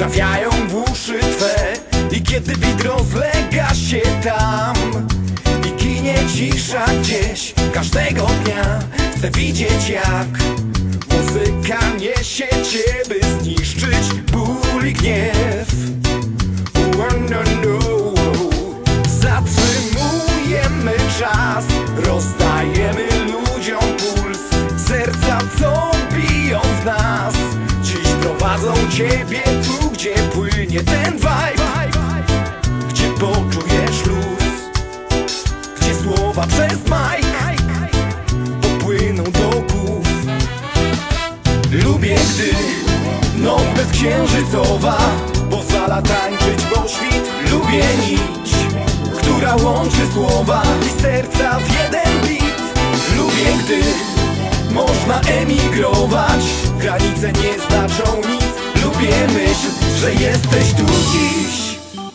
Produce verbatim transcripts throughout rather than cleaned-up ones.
trafiają w uszy twe. I kiedy bit rozlega się tam i ginie cisza gdzieś każdego dnia, chcę widzieć jak muzyka niesie cię, by zniszczyć ból i gniew. Oh, no, no. Zatrzymujemy czas, rozdajemy ludziom puls. Serca co biją w nas dziś prowadzą ciebie tu, gdzie płynie ten vibe, gdzie poczujesz luz, gdzie słowa przez mic popłyną do głów. Lubię, gdy noc bezksiężycowa pozwala tańczyć, bo świt. Lubię nić, która łączy słowa i serca w jeden beat. Lubię, gdy można emigrować, granice nie znaczą nic. Lubię myśl, że jesteś tu dziś.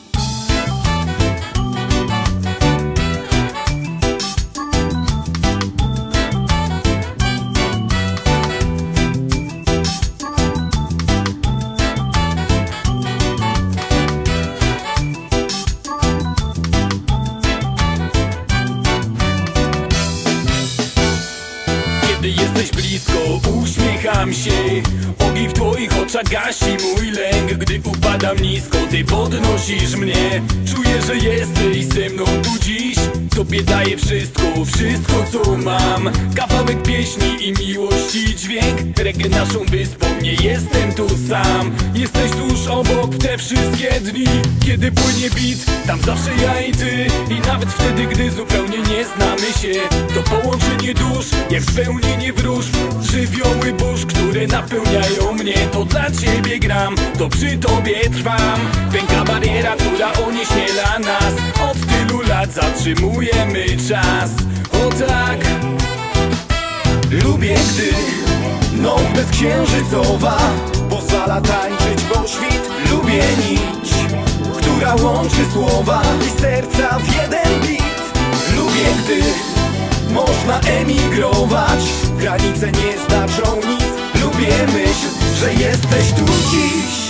Kiedy jesteś blisko, uśmiecham się. Ogień w twoich oczach gasi mój lęk. Gdy upadam nisko, ty podnosisz mnie. Czuję, że jesteś ze mną tu dziś. Tobie daję wszystko, wszystko co mam. Kawałek pieśni i miłości dźwięk. Reggae naszą wyspą, nie jestem tu sam. Jesteś tuż obok w te wszystkie dni. Kiedy płynie beat, tam zawsze ja i ty. I nawet wtedy, gdy zupełnie nie znamy się, to połączenie dusz jak spełnienie wróżb. Żywioły burz, które napełniają mnie. To dla ciebie gram, to przy tobie trwam. Pęka bariera, która onieśmiela nas. Od tylu lat zatrzymujemy czas. O tak. Lubię, gdy noc bezksiężycowa pozwala tańczyć, bo świt. Lubię nić, która łączy słowa i serca w jeden beat. Lubię, gdy można emigrować, granice nie znaczą nic. Lubię myśl, że jesteś tu dziś.